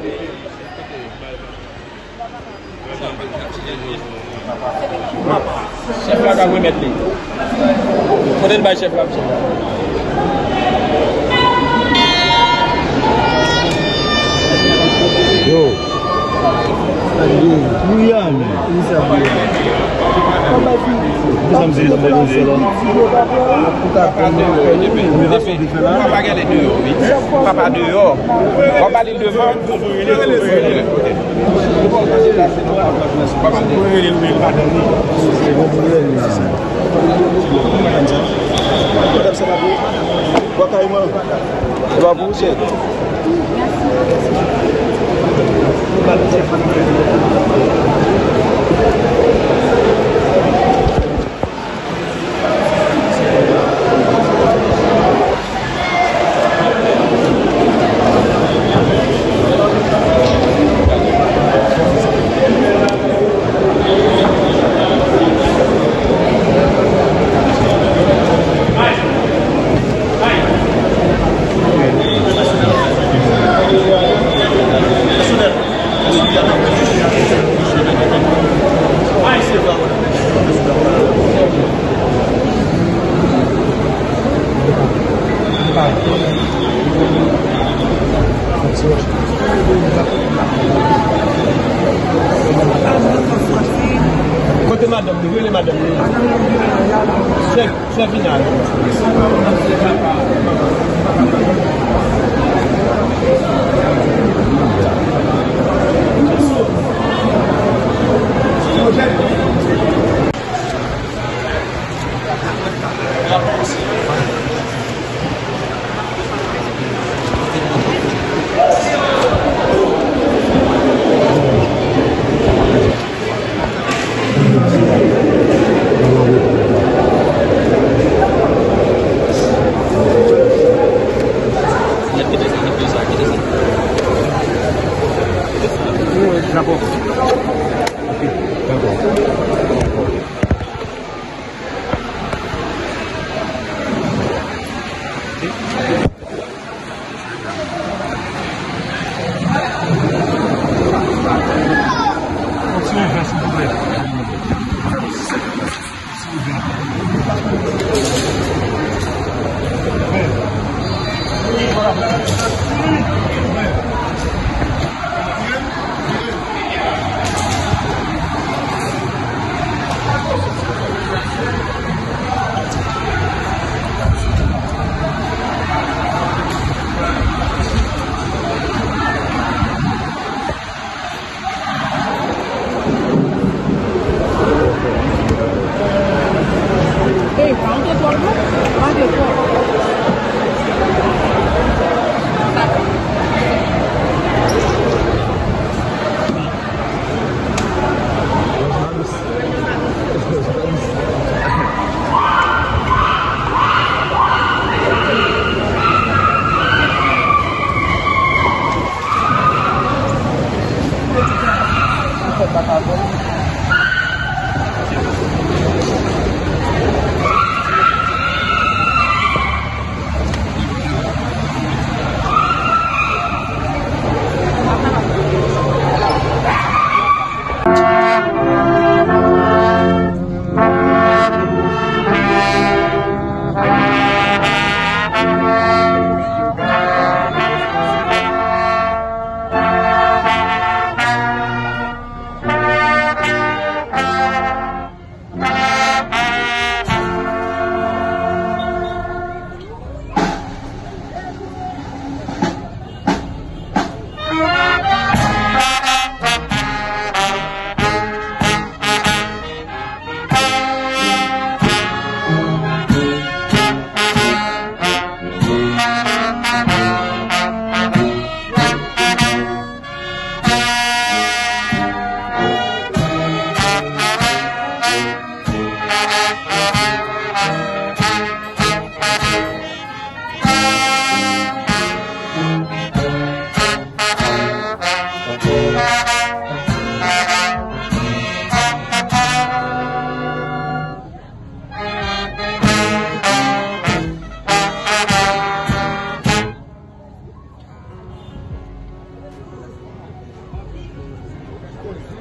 Chef là, vous mettre lui. Faut être chef là, chef. Yo. William. Papa regarde dehors, oui. Papa dehors. On va aller devant. Côté madame, vous les madame. C'est final.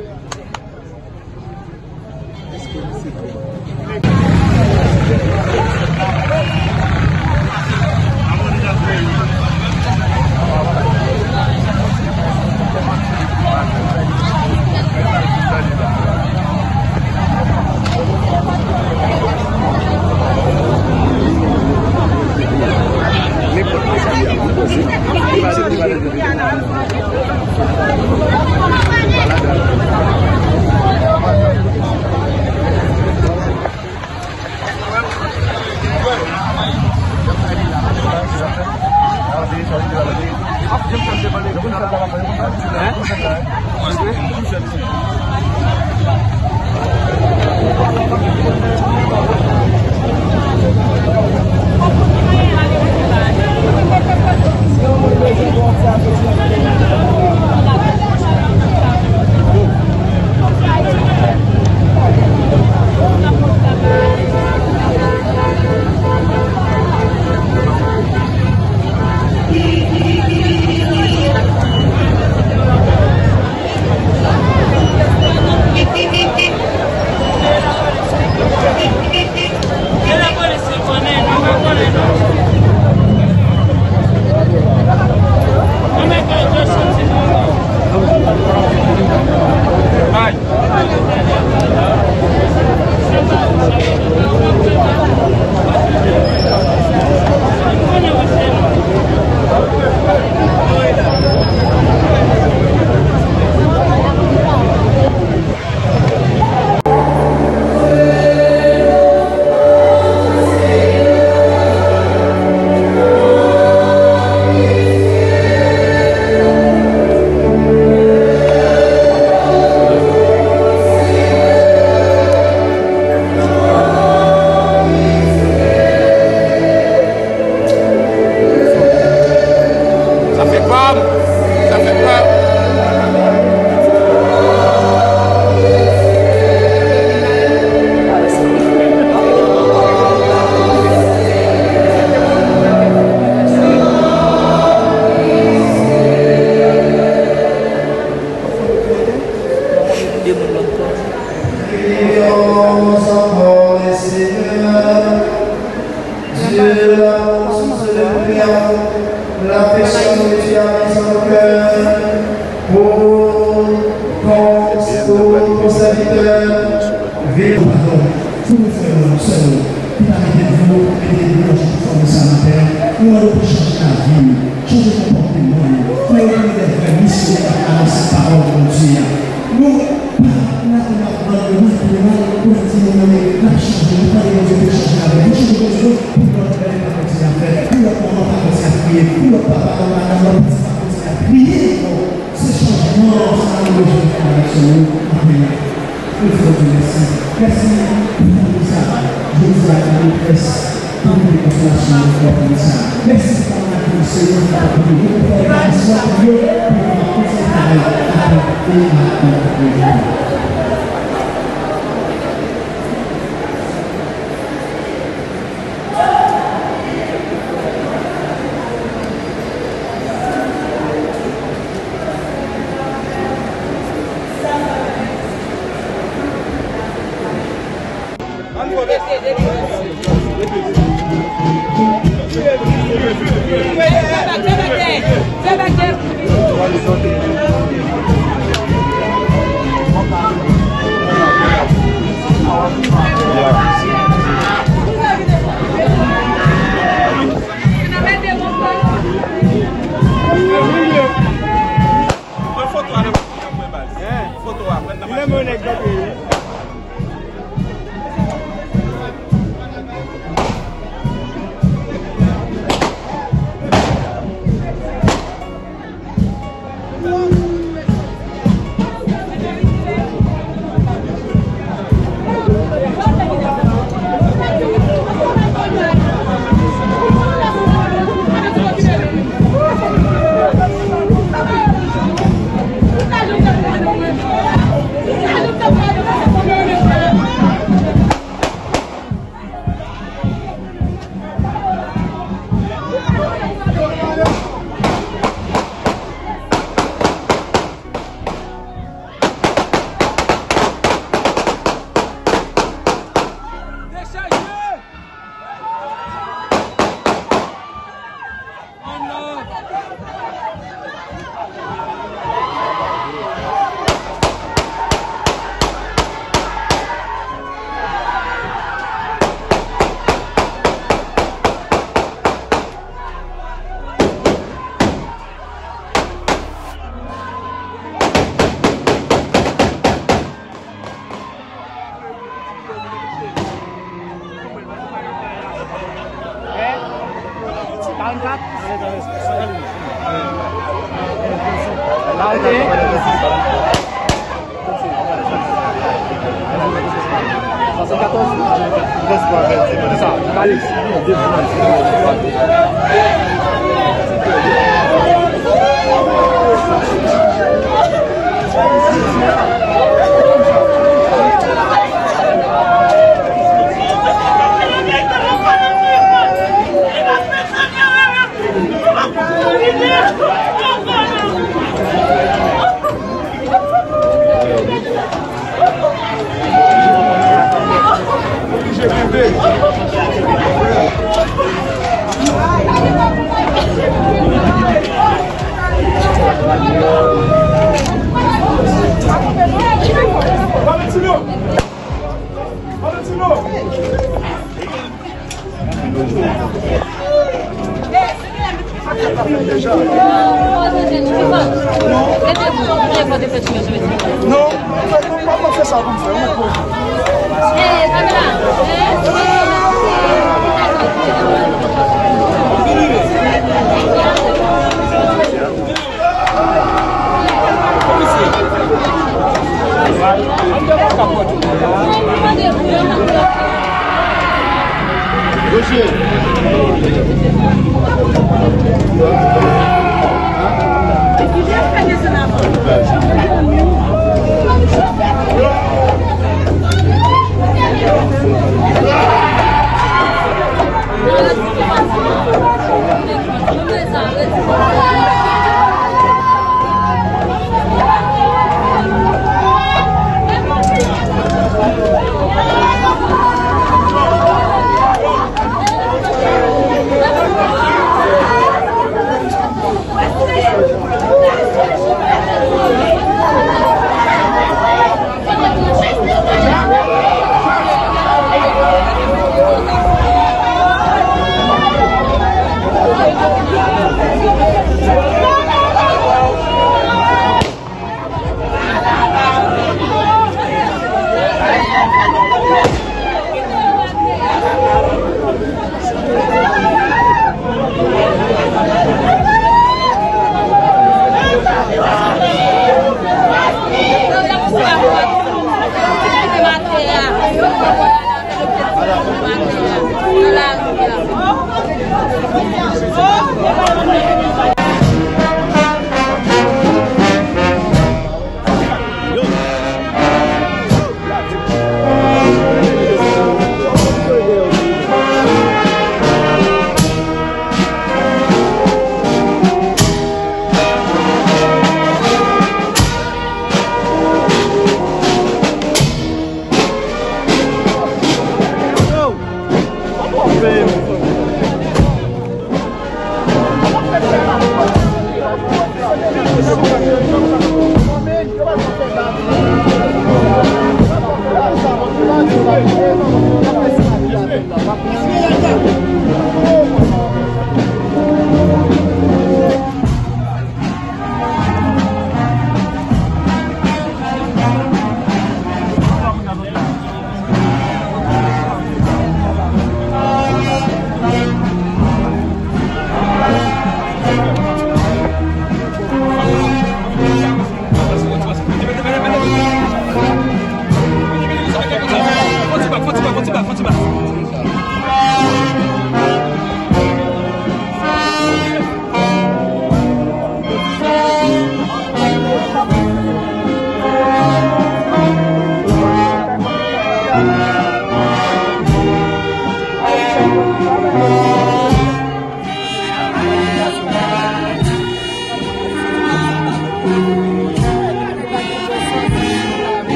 Stop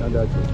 I got you.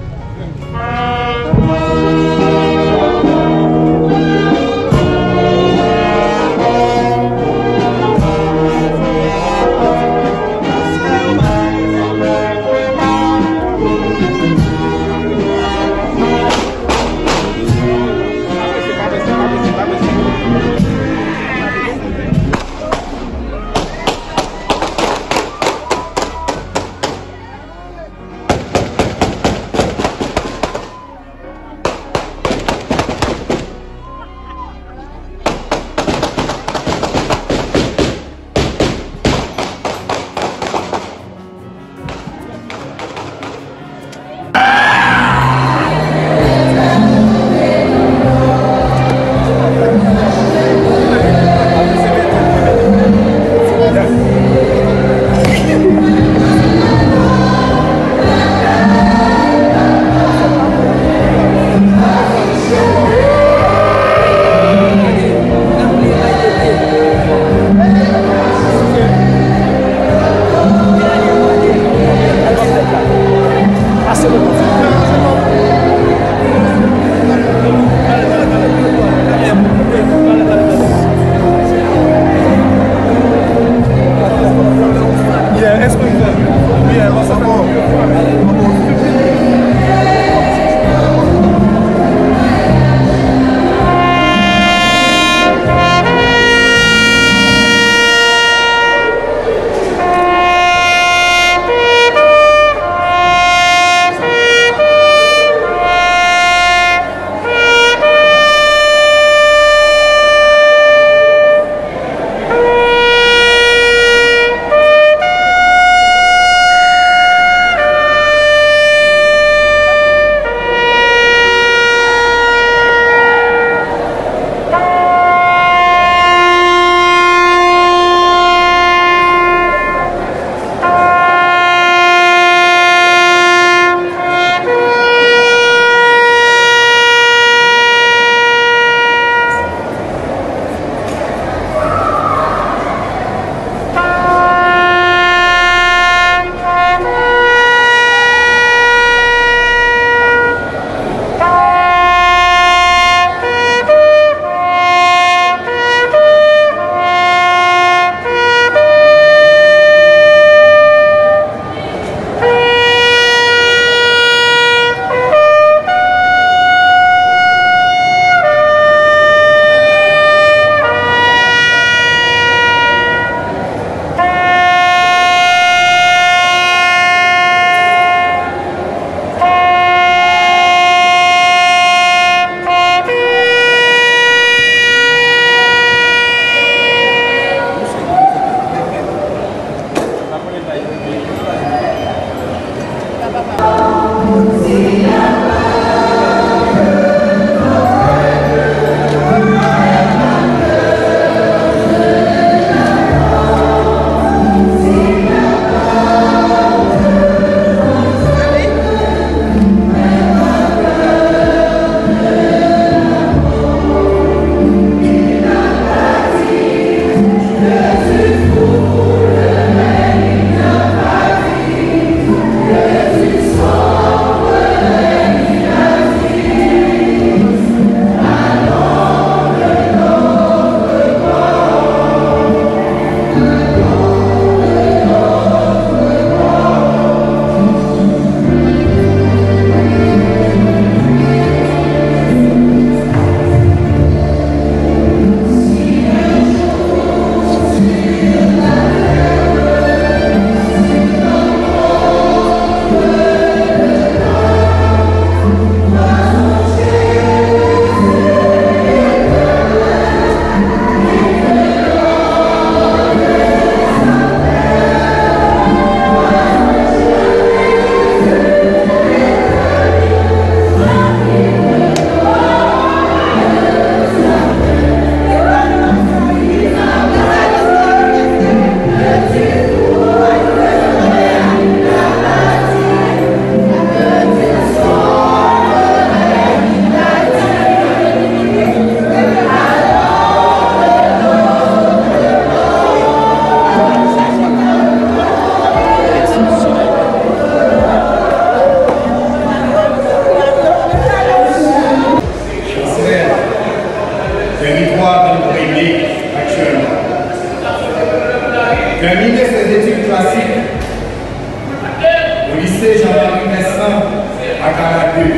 lycée Jean-Marie Vincent à Caladeux.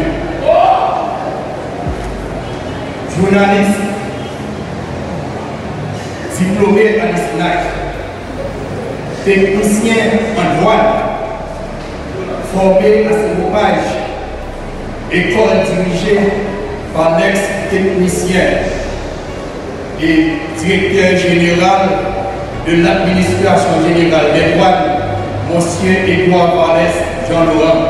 Journaliste, diplômé à l'ISNAC, technicien en douane, formé à Saint-Goupage, école dirigée par l'ex-technicien et directeur général de l'administration générale des douanes, Monsieur Édouard Vallès Jean-Laurent.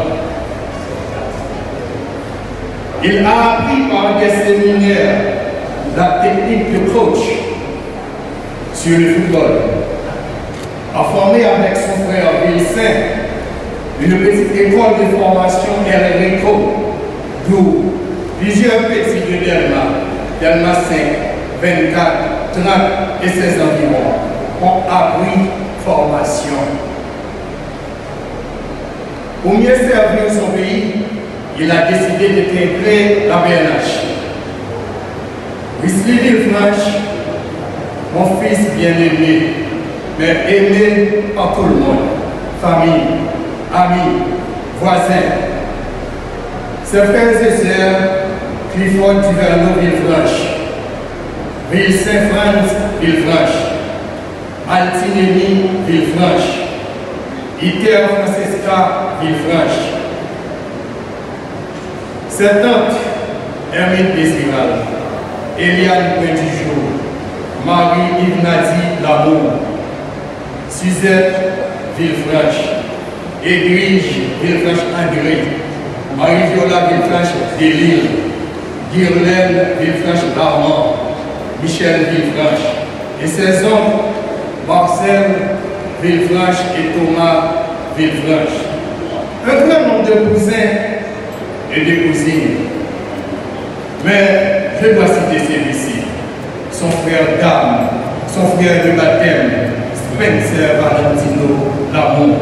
Il a appris par des séminaires la technique de coach sur le football, a formé avec son frère Vilsain une petite école de formation RRECO, d'où plusieurs petits de Delma 5, 24, 30 et ses environs ont appris formation. Pour mieux servir son pays, il a décidé d'intégrer la BNH. Wesley Villefranche, mon fils bien-aimé, mais aimé par tout le monde, famille, amis, voisins, ses frères et sœurs, Clifford Duverneau Villefranche, Ville Saint-Franz Villefranche, Altinemi Villefranche, Iter Francesca Villefranche, ses tantes, Hermine Desiral, Eliane Petit-Jour, Marie-Yves Lamour, Suzette Villefranche, Edwige Villefranche-André, Marie-Viola Villefranche-Delille, Guirlaine Villefranche-Armand, Michel Villefranche, et ses oncles, Marcel Villefranche et Thomas Villefranche. Un grand nombre de cousins et de cousines. Mais je dois citer celui-ci, son frère d'âme, son frère de baptême, Spencer Valentino Lamour.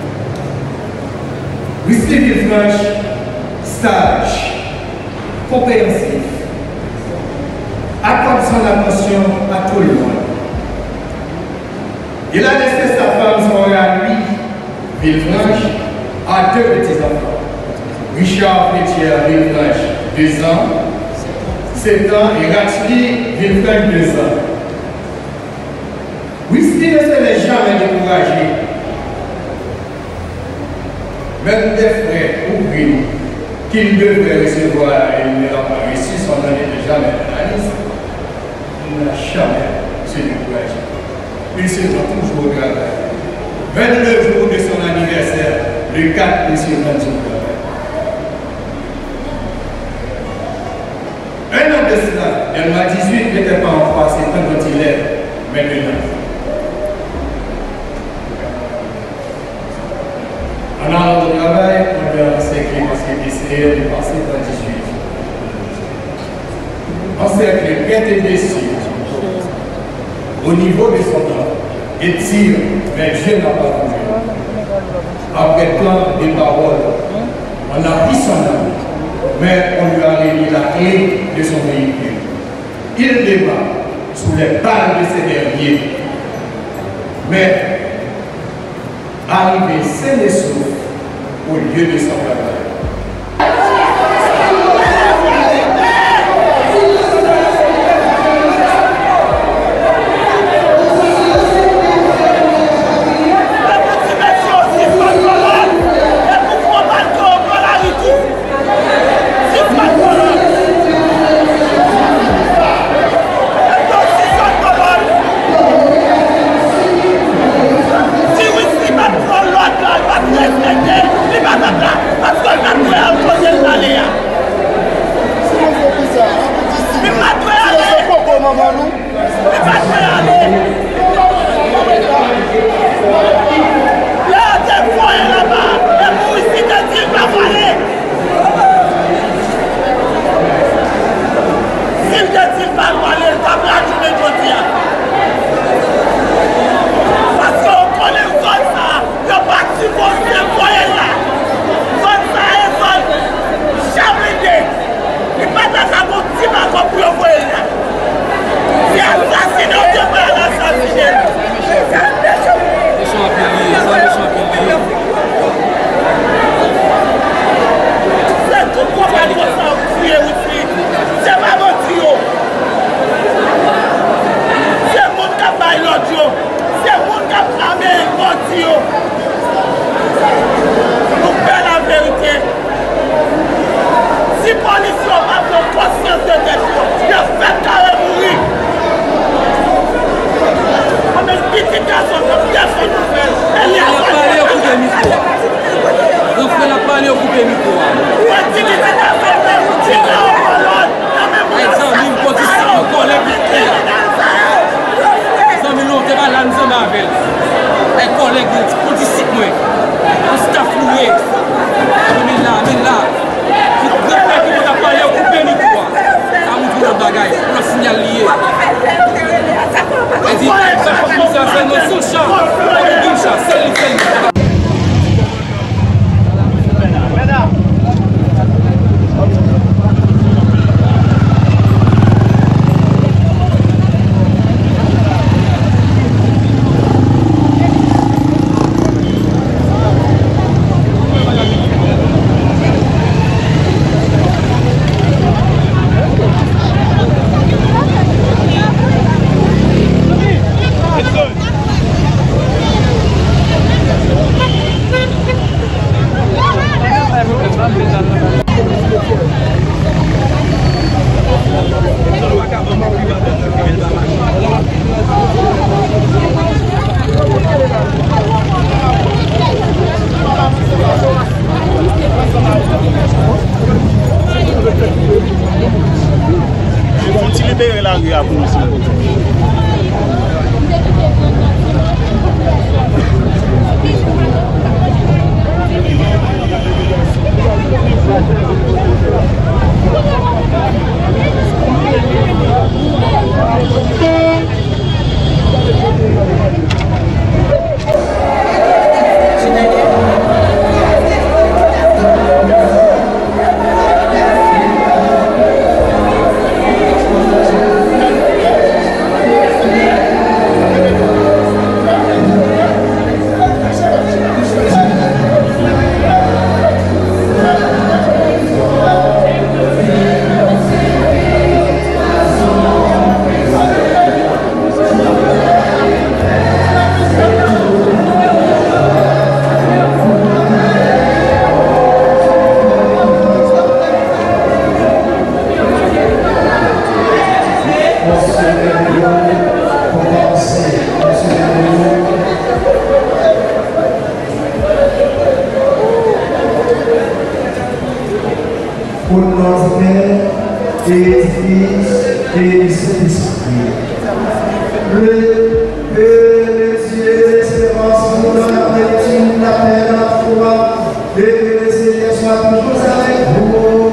Wesley Villefranche, sage, compréhensif, accorde son attention à tout le monde. Il a laissé sa femme songer à lui, Villefranche, à deux petits-enfants. Richard Pétier Villefranche, 2 ans, 7 ans, et Ratchli Villefranche, 2 ans. Wesley ne se laisse jamais décourager. Même des frères oubliés qu'il devait recevoir et il ne l'a pas reçu, son nom n'était jamais dans la liste. Il n'a jamais se découragé. Il se rend toujours au travail. 29 jours de son anniversaire, le 4 il se rend au travail. Un an de cela, elle m'a 18 n'était pas en face, c'est tant dont il est maintenant. En allant au travail, on lui a encerclé parce qu'il essayait de passer dans 18. Encerclé, bien et blessé au niveau de son corps et tire, mais Dieu n'a pas voulu. Après tant de paroles, on a pris son âme, mais on lui a remis la clé de son véhicule. Il débat sous les balles de ces derniers, mais arrivé sain et sauf au lieu de son travail. Parce que coupé le micro. Par exemple, il faut dire que collègue ça me l'ont pas là nous avec. Un collègue pour dire moi. Un staff loué. Mais là. Qui t'a parlé au coupé le micro. Ça montre le bagage, le signal lié. Elle dit ça c'est notre champ. C'est Faut-il libérer la rue à vous aussi? Au nom du Père et du Fils et du Saint-Esprit. Que le Dieu d'espérance nous donne la lecture, la paix, la foi, et que le Seigneur soit toujours avec vous.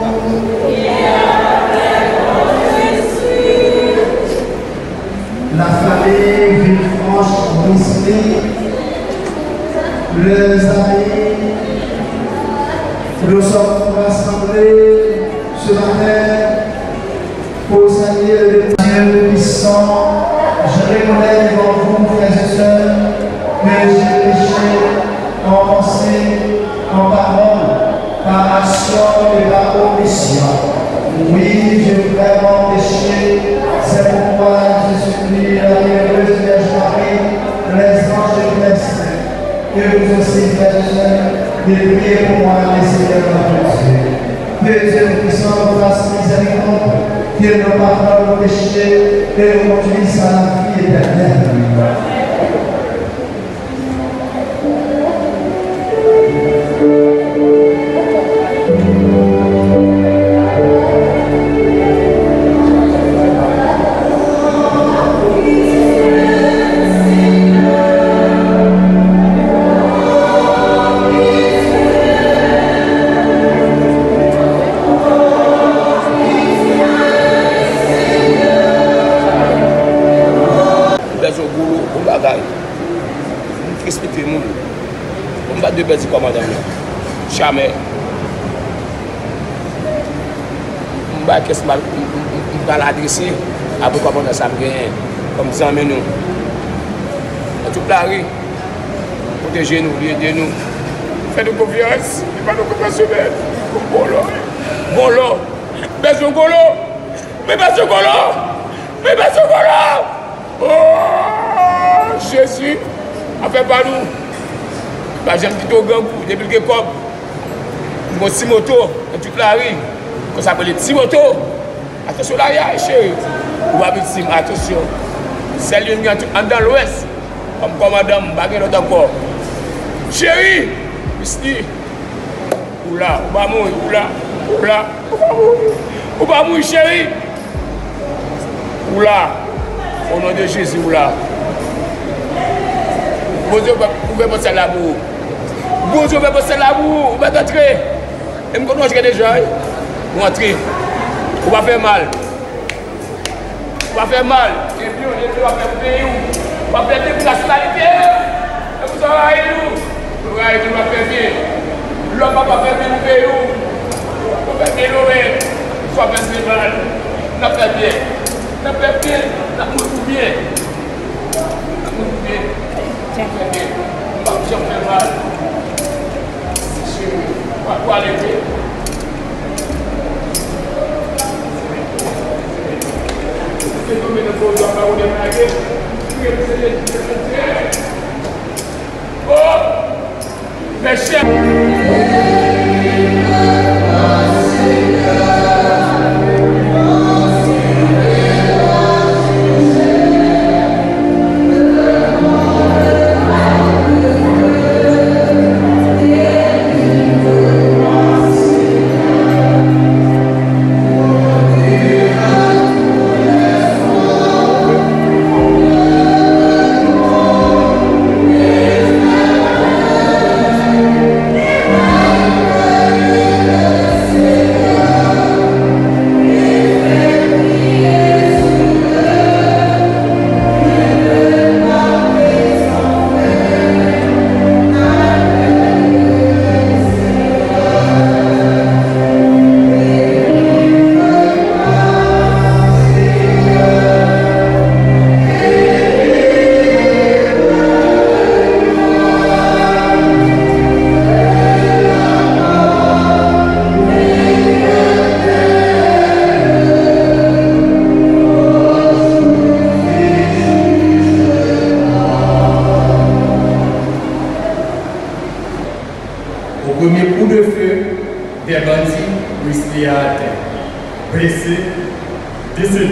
La famille Villefranche-Brisby, les amis, nous sommes rassemblés ce matin pour saluer le Dieu puissant. Je reconnais devant vous, frères et sœurs, que j'ai péché en pensée, en parole, par action et par omission. Oui, j'ai vraiment péché. C'est pourquoi je supplie la bienheureuse Vierge Marie, les anges et les saints, que vous aussi, frères et sœurs, de prier pour moi, les Seigneurs de Dieu. Que Dieu puissant vous fasse miséricorde, qu'il nous pardonne nos péchés et nous conduise à la vie éternelle. De bêtises comme madame. Jamais. Je vais qu'est-ce que l'adresser après comment on a ça comme ça mais nous. Toute la rue. Protégez-nous, aidez-nous. Faites-nous confiance. Et pas nous compassionnels. Bon là. Besoin de golo. Mais pas de golo. Oh Jésus. A fait pas nous. J'aime dit au gang depuis que comme mon petit moto dans toute la rue, qu'on s'appelle les petits motos. Attention là, chérie. Ou pas petit, attention. C'est lui qui est dans l'ouest. Comme commandant, je ne sais pas encore. Chérie, ici. Oula, on va mourir, oula, on va mourir, chérie. Oula, au nom de Jésus, oula. Bon Dieu, vous pouvez passer l'amour. Bon Dieu, vous pouvez passer l'amour, vous pouvez entrer. Et je connais déjà, vous entrez. Vous va faire mal. Vous va faire mal. Et puis, on va faire payer. On va faire des nationalités. Et vous allez nous. Vous allez nous faire bien. L'homme va faire bien nous payer. On va faire bien nous. Soit faire mal. On va faire bien. On va faire bien. On va faire bien. On va faire bien. On va faire mal. On va aller bien. Oh, mes chers. Blessé, décédé.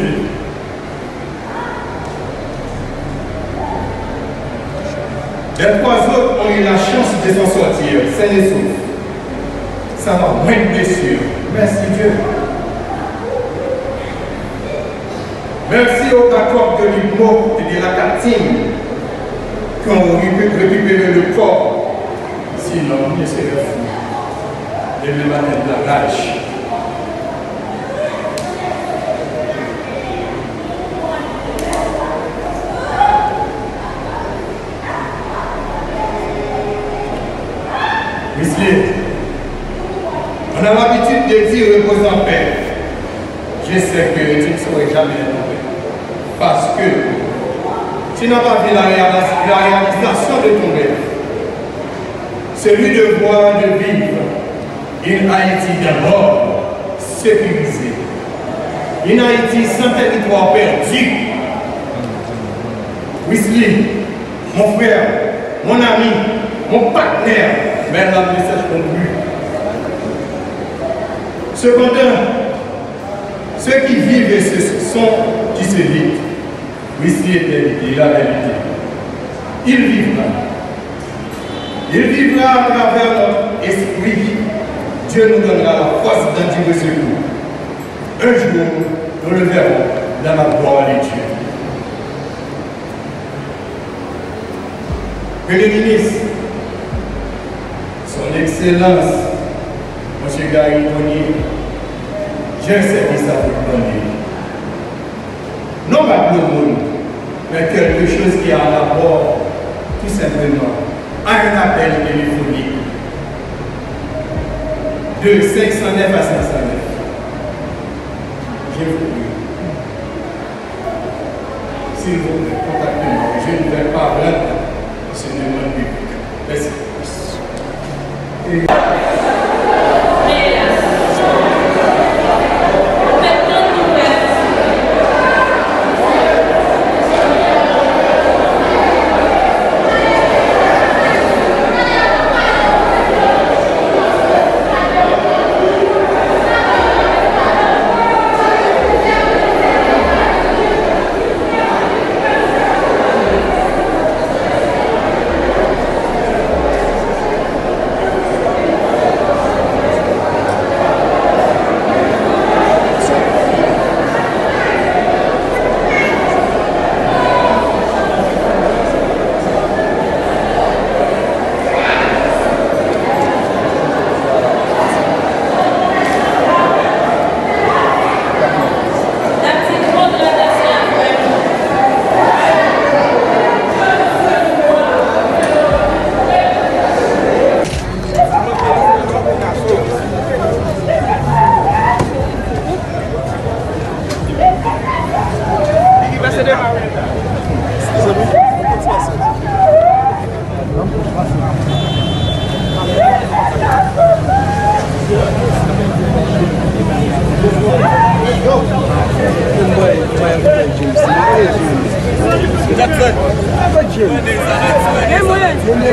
Les trois autres ont eu la chance de s'en sortir, sains et saufs. Ça va moins de blessures. Merci Dieu. Merci aux accords de l'Igmo et de la Catine qui ont récupéré le corps. Sinon, il serait fou. Et le matin de la rage. On a l'habitude de dire repose en paix. Je sais que tu ne saurais jamais trouver. Parce que tu n'as pas vu la réalisation de ton rêve. Celui de voir, de vivre une Haïti d'abord sécurisée. Une Haïti sans territoire perdu. Wesley, mon frère, mon ami, mon partenaire, mais la message conclu. Cependant, ceux qui vivent et ce sont qui se disent, Wesley est la vérité. Il vivra. Il vivra à travers notre esprit. Dieu nous donnera la force d'en dire secours. Un jour, nous le verrons dans la gloire de Dieu. Premier ministre, Son Excellence, M. Gary Monnier, j'ai un service à vous donner. Non pas pour le monde, mais quelque chose qui a un rapport, tout simplement, à un appel téléphonique de 509 à 509. Je vous prie. S'il vous plaît, contactez-moi. Je ne vais pas rendre ce demande public. Merci.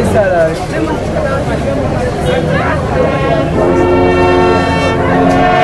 ça là.